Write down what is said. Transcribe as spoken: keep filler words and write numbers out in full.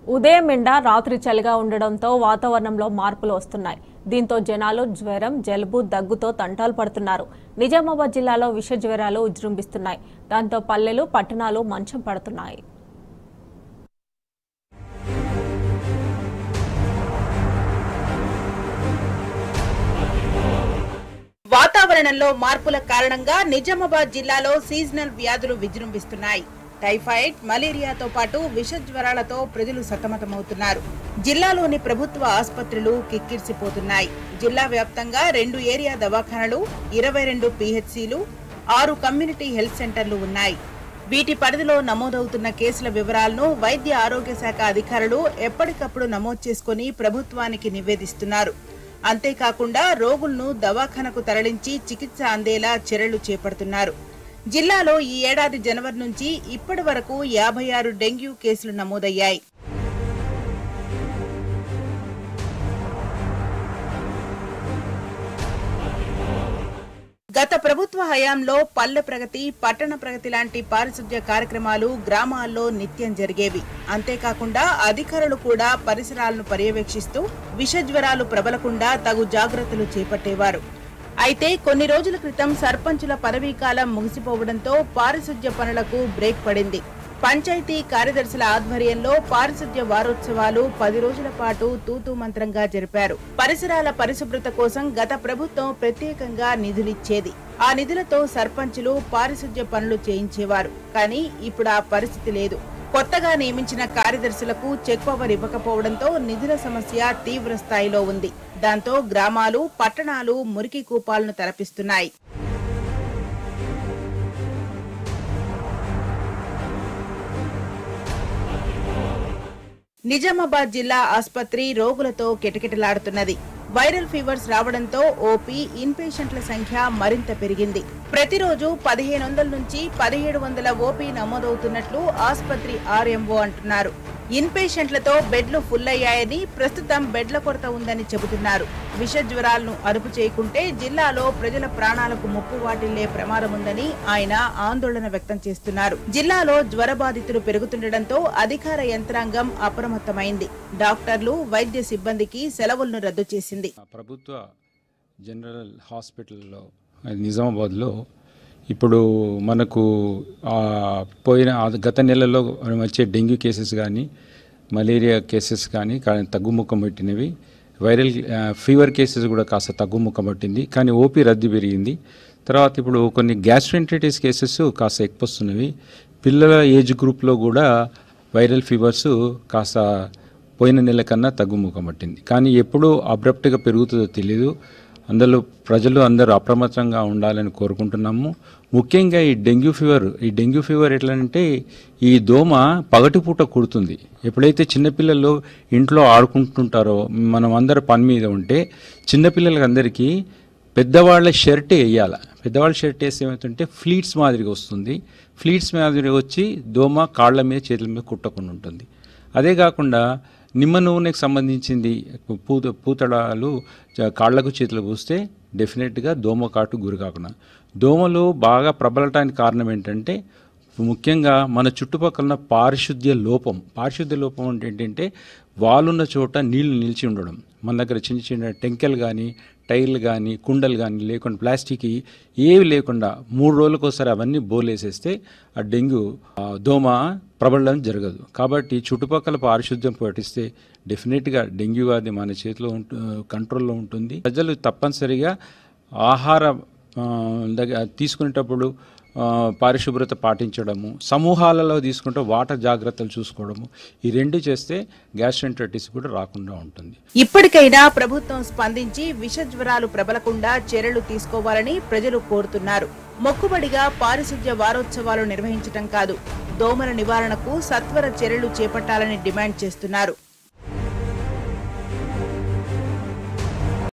ఉదయం ఎండ రాత్రి చలిగా ఉండడంతో వాతావరణంలో మార్పులు వస్తున్నాయి. దీంతో జనాలు జ్వరం, జలుబు, దగ్గుతో తంటాలు పడుతున్నారు. నిజామాబాద్ జిల్లాలో విష జ్వరాలు విజృంభిస్తున్నాయి. దాంతో పల్లెలు, పట్టణాలు మంచం పడుతున్నాయి. వాతావరణంలో మార్పుల కారణంగా నిజామాబాద్ జిల్లాలో సీజనల్ వ్యాధులు విజృంభిస్తున్నాయి. టైఫాయిడ్, మలేరియాతో పాటు విష జ్వరాలతో ప్రజలు సతమతమవుతున్నారు. జిల్లాలోని ప్రభుత్వ ఆసుపత్రులు కిక్కిరిసిపోతున్నాయి. జిల్లా వ్యాప్తంగా రెండు ఏరియా దవాఖానలు, ఇరవై రెండు పీహెచ్సీలు, ఆరు కమ్యూనిటీ హెల్త్ సెంటర్లు ఉన్నాయి. వీటి పరిధిలో నమోదవుతున్న కేసుల వివరాలను వైద్య ఆరోగ్య శాఖ అధికారులు ఎప్పటికప్పుడు నమోదు చేసుకుని ప్రభుత్వానికి నివేదిస్తున్నారు. అంతేకాకుండా రోగులను దవాఖానకు తరలించి చికిత్స అందేలా చర్యలు చేపడుతున్నారు. జిల్లాలో ఈ ఏడాది జనవరి నుంచి ఇప్పటి వరకు యాభై ఆరు డెంగ్యూ కేసులు నమోదయ్యాయి. గత ప్రభుత్వ హయాంలో పల్లె ప్రగతి, పట్టణ ప్రగతి లాంటి పారిశుధ్య కార్యక్రమాలు గ్రామాల్లో నిత్యం జరిగేవి. అంతేకాకుండా అధికారులు కూడా పరిసరాలను పర్యవేక్షిస్తూ విష జ్వరాలు ప్రబలకుండా తగు జాగ్రత్తలు చేపట్టేవారు. అయితే కొన్ని రోజుల క్రితం సర్పంచుల పదవీకాలం ముగిసిపోవడంతో పారిశుధ్య పనులకు బ్రేక్ పడింది. పంచాయతీ కార్యదర్శుల ఆధ్వర్యంలో పారిశుధ్య వారోత్సవాలు పది రోజుల పాటు తూతూ మంత్రంగా జరిపారు. పరిసరాల పరిశుభ్రత కోసం గత ప్రభుత్వం ప్రత్యేకంగా నిధులిచ్చేది. ఆ నిధులతో సర్పంచులు పారిశుధ్య పనులు చేయించేవారు. కానీ ఇప్పుడు ఆ పరిస్థితి లేదు. కొత్తగా నియమించిన కార్యదర్శులకు చెక్ పవర్ ఇవ్వకపోవడంతో నిధుల సమస్య తీవ్ర స్థాయిలో ఉంది. దాంతో గ్రామాలు, పట్టణాలు మురికి కూపాలను తలపిస్తున్నాయి. నిజామాబాద్ జిల్లా ఆసుపత్రి రోగులతో కిటకిటలాడుతున్నది. వైరల్ ఫీవర్స్ రావడంతో ఓపీ, ఇన్ పేషెంట్ల సంఖ్య మరింత పెరిగింది. ప్రతిరోజు పదిహేను వందల నుంచి పదిహేడు వందల ఓపీ నమోదవుతున్నట్లు ఆసుపత్రి ఆర్ఎంఓ అంటున్నారు. ఇన్ పేషెంట్లతో బెడ్లు ఫుల్ అయ్యాయని, ప్రస్తుతం బెడ్ల కొరత ఉందని చెబుతున్నారు. విష జ్వరాలను అదుపు చేయకుంటే జిల్లాలో ప్రజల ప్రాణాలకు ముప్పు వాటిల్లే ప్రమాదం ఉందని ఆయన ఆందోళన వ్యక్తం చేస్తున్నారు. జిల్లాలో జ్వర బాధితులు పెరుగుతుండటంతో అధికార యంత్రాంగం అప్రమత్తమైంది. డాక్టర్లు, వైద్య సిబ్బందికి సెలవులను రద్దు చేసింది. ప్రభుత్వ జనరల్ హాస్పిటల్లో నిజామాబాద్లో ఇప్పుడు మనకు పోయిన గత నెలలో వచ్చే డెంగ్యూ కేసెస్ కానీ, మలేరియా కేసెస్ కానీ తగ్గుముఖం పెట్టినవి. వైరల్ ఫీవర్ కేసెస్ కూడా కాస్త తగ్గుముఖం పట్టింది. కానీ ఓపీ రద్దీ పెరిగింది. తర్వాత ఇప్పుడు కొన్ని గ్యాస్ట్రెంటైటిస్ కేసెస్ కాస్త ఎక్కువ వస్తున్నవి. పిల్లల ఏజ్ గ్రూప్లో కూడా వైరల్ ఫీవర్స్ కాస్త పోయిన నెల కన్నా తగ్గుముఖం పట్టింది. కానీ ఎప్పుడు అబ్రప్ట్గా పెరుగుతుందో తెలియదు. అందులో ప్రజలు అందరూ అప్రమత్తంగా ఉండాలని కోరుకుంటున్నాము. ముఖ్యంగా ఈ డెంగ్యూ ఫీవర్ ఈ డెంగ్యూ ఫీవర్ ఎట్లంటే ఈ దోమ పగటిపూట కుడుతుంది. ఎప్పుడైతే చిన్నపిల్లలు ఇంట్లో ఆడుకుంటుంటారో, మనం అందరూ పని మీద ఉంటే చిన్నపిల్లలకి అందరికీ పెద్దవాళ్ళ షర్ట్ వేయాలి. పెద్దవాళ్ళ షర్ట్ వేస్తే ఏమవుతుంటే ఫ్లీట్స్ మాదిరిగా వస్తుంది. ఫ్లీట్స్ మాదిరిగా వచ్చి దోమ కాళ్ళ మీద, చేతుల మీద కుట్టకుండా ఉంటుంది. అదే కాకుండా నిమ్మ నూనెకి సంబంధించింది పూత పూతడాలు కాళ్లకు చేతులు పూస్తే డెఫినెట్గా దోమ కాటు గురి కాకుండా. దోమలు బాగా ప్రబలటానికి కారణం ఏంటంటే ముఖ్యంగా మన చుట్టుపక్కల పారిశుద్ధ్య లోపం. పారిశుద్ధ్య లోపం అంటే ఏంటంటే వాలున్న చోట నీళ్లు నిలిచి ఉండడం. మన దగ్గర చిన్న చిన్న టెంకెలు కానీ, టైర్లు కానీ, కుండలు కానీ లేకుండా, ప్లాస్టిక్ ఏవి లేకుండా మూడు రోజులకు ఒకసారి అవన్నీ బోలేసేస్తే ఆ డెంగ్యూ దోమ ప్రబలడం జరగదు. కాబట్టి చుట్టుపక్కల పారిశుద్ధ్యం పాటిస్తే డెఫినెట్గా డెంగ్యూ వ్యాధి మన చేతిలో ఉంటు కంట్రోల్లో ఉంటుంది. ప్రజలు తప్పనిసరిగా ఆహార దగ్గర తీసుకునేటప్పుడు పారిశుభ్రత పాటించడము, సమూహాలలో తీసుకుంటే వాటర్ జాగ్రత్తలు చూసుకోవడము, ఈ రెండు చేస్తే గ్యాస్ట్రెంటైటిస్ కూడా రాకుండా ఉంటుంది. ఇప్పటికైనా ప్రభుత్వం స్పందించి విష జ్వరాలు ప్రబలకుండా చర్యలు తీసుకోవాలని ప్రజలు కోరుతున్నారు. మొక్కుబడిగా పారిశుధ్య వారోత్సవాలు నిర్వహించడం కాదు, దోమల నివారణకు సత్వర చర్యలు చేపట్టాలని డిమాండ్ చేస్తున్నారు.